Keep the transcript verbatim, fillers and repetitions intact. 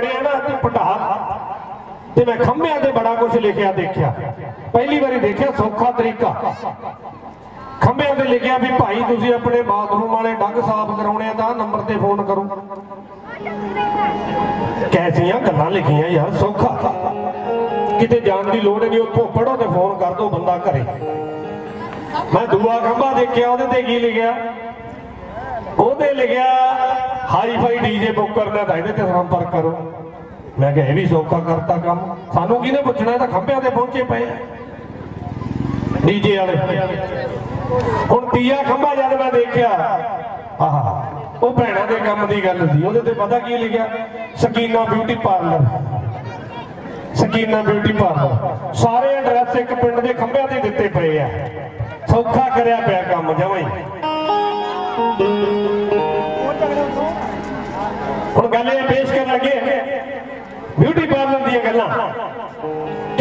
ਤੇ ਮੈਂ ਖੰਭਿਆਂ ਤੇ ਬੜਾ ਕੁਝ ਲਿਖਿਆ ਦੇਖਿਆ, ਪਹਿਲੀ ਵਾਰੀ ਦੇਖਿਆ ਸੌਖਾ ਤਰੀਕਾ। ਖੰਭਿਆਂ ਤੇ ਲਿਖਿਆ ਵੀ ਭਾਈ ਤੁਸੀਂ ਆਪਣੇ ਬਾਥਰੂਮ ਵਾਲੇ ਡੰਗ ਸਾਫ਼ ਕਰਾਉਣੇ ਆ ਤਾਂ ਨੰਬਰ ਤੇ ਫੋਨ ਕਰੋ। ਕੈਸੀਆਂ ਗੱਲਾਂ ਲਿਖੀਆਂ ਯਾਰ, ਸੌਖਾ, ਕਿਤੇ ਜਾਣ ਦੀ ਲੋੜ ਨਹੀਂ, ਉੱਥੋਂ ਪੜੋ ਤੇ ਫੋਨ ਕਰ ਦੋ ਬੰਦਾ ਘਰੇ। ਮੈਂ ਦੂਆ ਖੰਭਾ ਦੇਖਿਆ, ਉਹਦੇ ਤੇ ਕੀ ਲਿਖਿਆ? ਉਹਦੇ ਲਿਖਿਆ ਹਾਈ ਫਾਈ ਡੀਜੇ ਬੁੱਕ ਕਰਨਾ ਤਾਂ ਇਹਦੇ ਤੇ ਸੰਪਰਕ ਕਰੋ। मैं क्या भी सौखा करता काम, सानू किने पुछना, तो खंभे ते पहुंचे पे डीजे वाले। हुण तीया खंभा जद मैं देखिया, आहा वो भैणा दे काम दी गल सी, उहदे ते पता की लिखिया? Sakina beauty parlour, Sakina beauty parlour. सारे एड्रैस एक पिंड के खंभे ते दिते पे आ, सौखा करया पिया काम जमां ही। हुण गल पेश कर लगे ब्यूटी पार्लर दी गल्लां